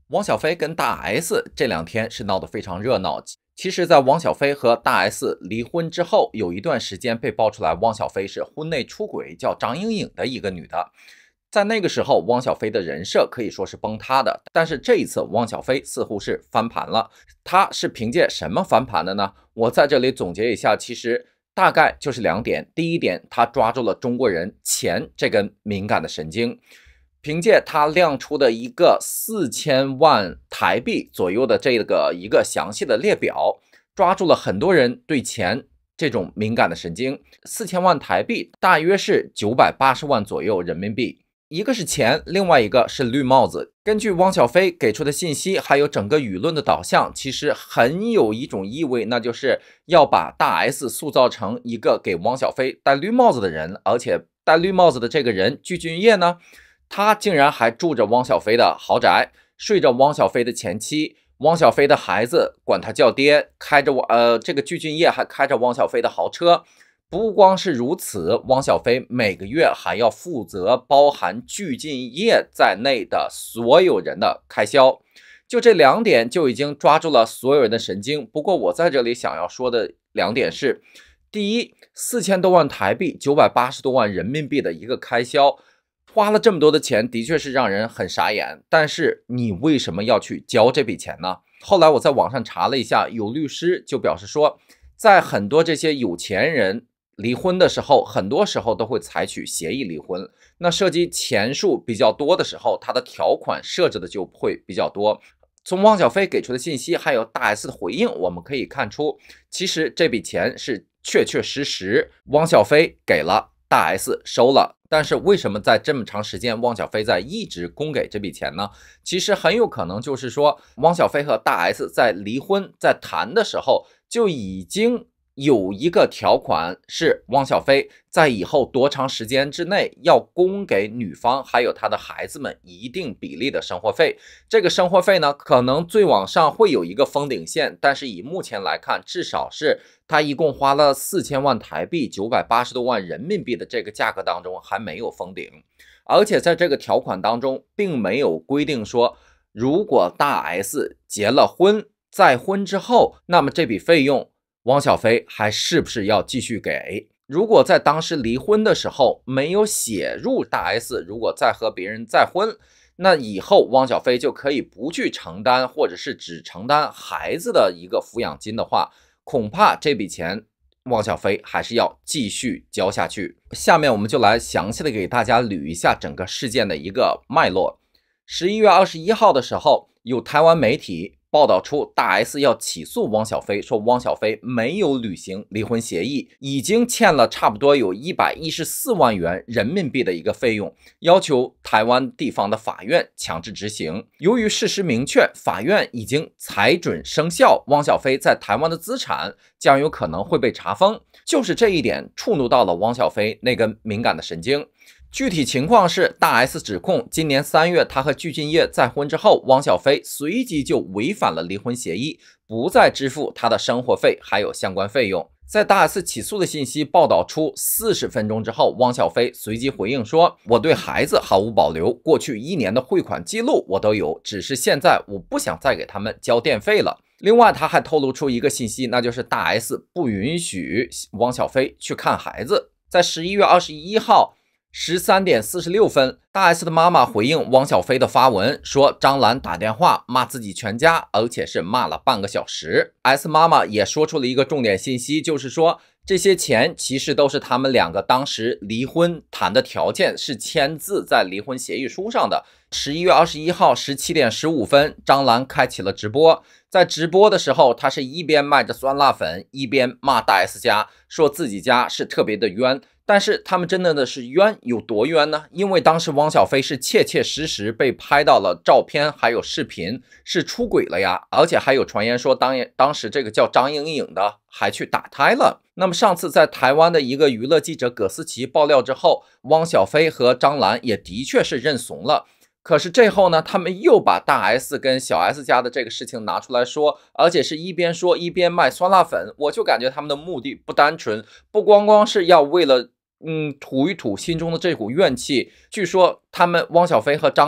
汪小菲跟大 S 这两天是闹得非常热闹。其实，在汪小菲和大 S 离婚之后，有一段时间被爆出来，汪小菲是婚内出轨，叫张颖颖的一个女的。在那个时候，汪小菲的人设可以说是崩塌的。但是这一次，汪小菲似乎是翻盘了。他是凭借什么翻盘的呢？我在这里总结一下，其实大概就是两点。第一点，他抓住了中国人钱这根敏感的神经。凭借他亮出的一个4000万台币左右的这个一个详细的列表，抓住了很多人对钱这种敏感的神经。4000万台币大约是980万左右人民币。一个是钱，另外一个是绿帽子。根据汪小菲给出的信息，还有整个舆论的导向，其实很有一种意味，那就是要把大 S 塑造成一个给汪小菲戴绿帽子的人。而且戴绿帽子的这个人具俊晔呢，他竟然还住着汪小菲的豪宅，睡着汪小菲的前妻，汪小菲的孩子管他叫爹，开着这个具俊晔还开着汪小菲的豪车。不光是如此，汪小菲每个月还要负责包含具俊晔在内的所有人的开销。就这两点就已经抓住了所有人的神经。不过我在这里想要说的两点是：第一，4000多万台币，980多万人民币的一个开销，花了这么多的钱，的确是让人很傻眼。但是你为什么要去交这笔钱呢？后来我在网上查了一下，有律师就表示说，在很多这些有钱人离婚的时候，很多时候都会采取协议离婚。那涉及钱数比较多的时候，它的条款设置的就会比较多。从汪小菲给出的信息，还有大 S 的回应，我们可以看出，其实这笔钱是确确实实汪小菲给了，大 S 收了。但是为什么在这么长时间，汪小菲在一直供给这笔钱呢？其实很有可能就是说，汪小菲和大 S 在离婚在谈的时候就已经有一个条款，是汪小菲在以后多长时间之内要供给女方还有他的孩子们一定比例的生活费。这个生活费呢，可能最往上会有一个封顶线，但是以目前来看，至少是他一共花了4000万台币，980多万人民币的这个价格当中还没有封顶。而且在这个条款当中，并没有规定说，如果大 S 结了婚，再婚之后，那么这笔费用汪小菲还是不是要继续给？如果在当时离婚的时候没有写入大 S 如果再和别人再婚，那以后汪小菲就可以不去承担，或者是只承担孩子的一个抚养金的话，恐怕这笔钱汪小菲还是要继续交下去。下面我们就来详细的给大家捋一下整个事件的一个脉络。11月21号的时候，有台湾媒体报道出大 S 要起诉汪小菲，说汪小菲没有履行离婚协议，已经欠了差不多有114万元人民币的一个费用，要求台湾地方的法院强制执行。由于事实明确，法院已经裁准生效，汪小菲在台湾的资产将有可能会被查封。就是这一点触怒到了汪小菲那根敏感的神经。具体情况是，大 S 指控今年3月他和具俊晔再婚之后，汪小菲随即就违反了离婚协议，不再支付他的生活费还有相关费用。在大 S 起诉的信息报道出40分钟之后，汪小菲随即回应说，我对孩子毫无保留，过去1年的汇款记录我都有，只是现在我不想再给他们交电费了。另外他还透露出一个信息，那就是大 S 不允许汪小菲去看孩子。在11月21号13点46分，大 S 的妈妈回应汪小菲的发文，说张兰打电话骂自己全家，而且是骂了半个小时。S 妈妈也说出了一个重点信息，就是说这些钱其实都是他们两个当时离婚谈的条件，是签字在离婚协议书上的。11月21号17点15分，张兰开启了直播。在直播的时候，她是一边卖着酸辣粉，一边骂大 S 家，说自己家是特别的冤。但是他们真的是冤有多冤呢？因为当时汪小菲是切切实实被拍到了照片还有视频，是出轨了呀，而且还有传言说当时这个叫张颖颖的还去打胎了。那么上次在台湾的一个娱乐记者葛思琪爆料之后，汪小菲和张兰也的确是认怂了。可是这后呢，他们又把大 S 跟小 S 家的这个事情拿出来说，而且是一边说一边卖酸辣粉。我就感觉他们的目的不单纯，不光是要为了吐一吐心中的这股怨气。据说他们汪小菲和张兰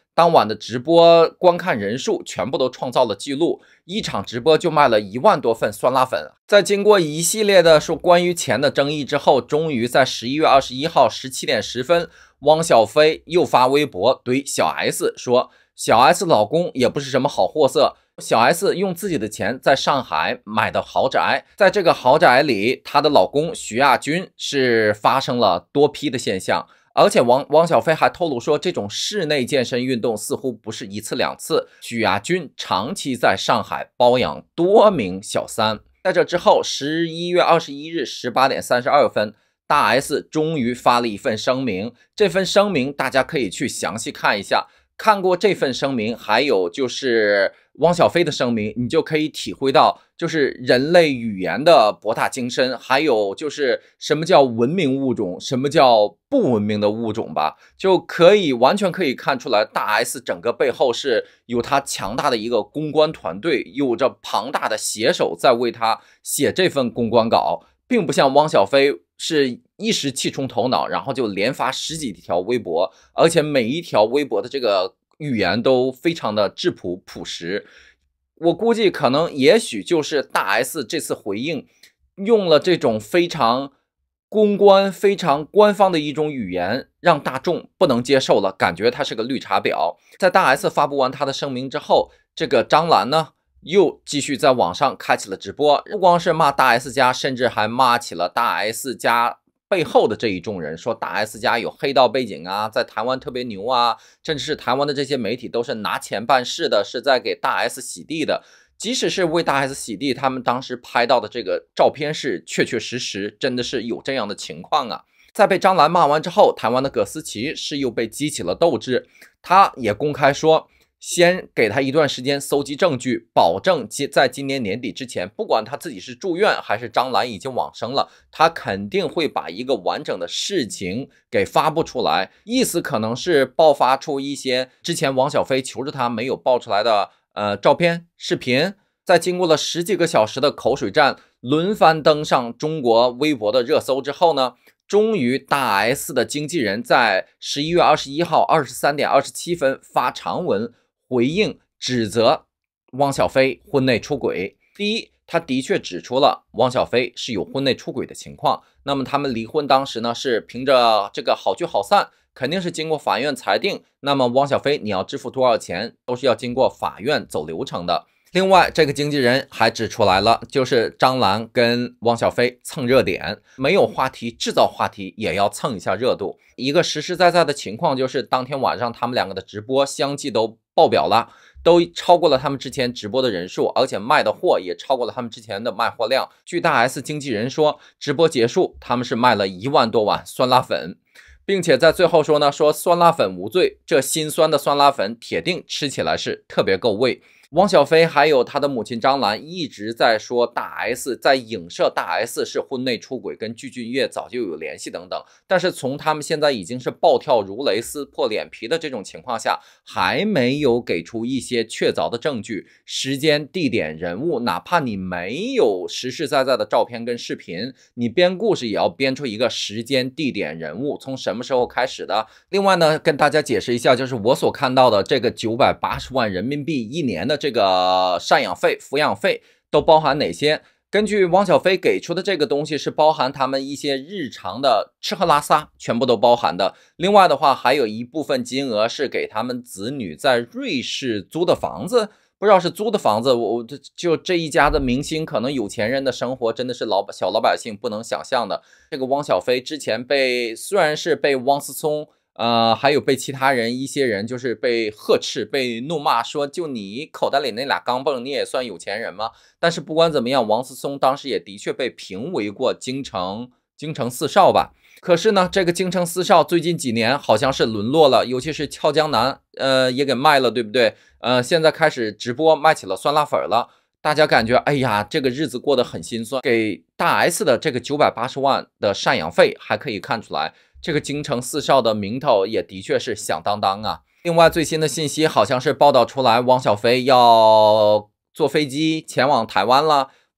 当晚的直播观看人数全部都创造了记录，一场直播就卖了1万多份酸辣粉。在经过一系列的说关于钱的争议之后，终于在11月21号17点10分，汪小菲又发微博怼小 S 说，小 S 老公也不是什么好货色。小 S 用自己的钱在上海买的豪宅，在这个豪宅里，她的老公徐亚军是发生了多批的现象。而且汪小菲还透露说，这种室内健身运动似乎不是1次2次，许亚军长期在上海包养多名小三。在这之后，11月21日18点32分，大 S 终于发了一份声明，这份声明大家可以去详细看一下。看过这份声明，还有就是汪小菲的声明，你就可以体会到就是人类语言的博大精深，还有就是什么叫文明物种，什么叫不文明的物种吧，就完全可以看出来，大 S 整个背后是有他强大的一个公关团队，有着庞大的写手在为他写这份公关稿，并不像汪小菲是一时气冲头脑，然后就连发10几条微博，而且每一条微博的这个语言都非常的质朴朴实。我估计可能也许就是大 S 这次回应用了这种非常公关非常官方的一种语言，让大众不能接受了，感觉他是个绿茶婊。在大 S 发布完他的声明之后，这个张兰呢又继续在网上开启了直播，不光是骂大 S 家，甚至还骂起了大 S 家背后的这一众人，说大 S 家有黑道背景啊，在台湾特别牛啊，甚至是台湾的这些媒体都是拿钱办事的，是在给大 S 洗地的。即使是为大 S 洗地，他们当时拍到的这个照片是确确实实，真的是有这样的情况啊。在被张兰骂完之后，台湾的葛思琪是又被激起了斗志，他也公开说，先给他一段时间搜集证据，保证在今年年底之前，不管他自己是住院还是张兰已经往生了，他肯定会把一个完整的事情给发布出来。意思可能是爆发出一些之前汪小菲求着他没有爆出来的照片、视频。在经过了10几个小时的口水战，轮番登上中国微博的热搜之后呢，终于大 S 的经纪人在11月21号23点27分发长文回应，指责汪小菲婚内出轨。第一，他的确指出了汪小菲是有婚内出轨的情况，那么他们离婚当时呢是凭着这个好聚好散，肯定是经过法院裁定，那么汪小菲你要支付多少钱都是要经过法院走流程的。另外，这个经纪人还指出来了，就是张兰跟汪小菲蹭热点，没有话题制造话题，也要蹭一下热度。一个实实在在的情况就是，当天晚上他们两个的直播相继都爆表了，都超过了他们之前直播的人数，而且卖的货也超过了他们之前的卖货量。据大 S 经纪人说，直播结束他们是卖了1万多碗酸辣粉，并且在最后说呢，说酸辣粉无罪，这心酸的酸辣粉铁定吃起来是特别够味。汪小菲还有他的母亲张兰一直在说大 S 在影射大 S 是婚内出轨，跟具俊晔早就有联系等等，但是从他们现在已经是暴跳如雷撕破脸皮的这种情况下，还没有给出一些确凿的证据，时间地点人物，哪怕你没有实实在在的照片跟视频，你编故事也要编出一个时间地点人物从什么时候开始的。另外呢，跟大家解释一下，就是我所看到的这个980万人民币一年的这个赡养费、抚养费都包含哪些？根据汪小菲给出的这个东西是包含他们一些日常的吃喝拉撒，全部都包含的。另外的话，还有一部分金额是给他们子女在瑞士租的房子，不知道是租的房子。就这一家的明星，可能有钱人的生活真的是小老百姓不能想象的。这个汪小菲之前虽然是被汪思聪还有被其他人一些人就是被呵斥被怒骂，说就你口袋里那俩钢镚你也算有钱人吗？但是不管怎么样，王思聪当时也的确被评为过京城四少吧。可是呢，这个京城四少最近几年好像是沦落了，尤其是俏江南也给卖了，对不对？现在开始直播卖起了酸辣粉了，大家感觉哎呀，这个日子过得很心酸。给大 S 的这个980万的赡养费还可以看出来，这个京城四少的名头也的确是响当当啊。另外最新的信息好像是报道出来，汪小菲要坐飞机前往台湾了。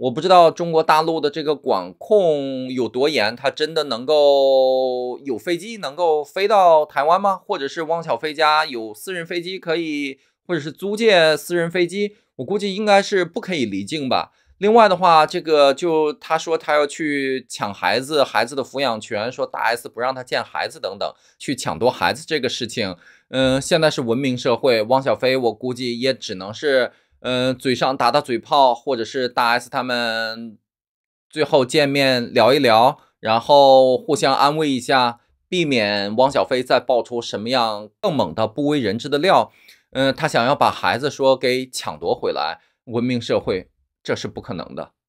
我不知道中国大陆的这个管控有多严，它真的能够有飞机能够飞到台湾吗？或者是汪小菲家有私人飞机可以，或者是租借私人飞机？我估计应该是不可以离境吧。另外的话，这个就他说他要去抢孩子，孩子的抚养权，说大 S 不让他见孩子等等，去抢夺孩子这个事情，现在是文明社会，汪小菲我估计也只能是，嘴上打打嘴炮，或者是大 S 他们最后见面聊一聊，然后互相安慰一下，避免汪小菲再爆出什么样更猛的不为人知的料。他想要把孩子说给抢夺回来，文明社会这是不可能的。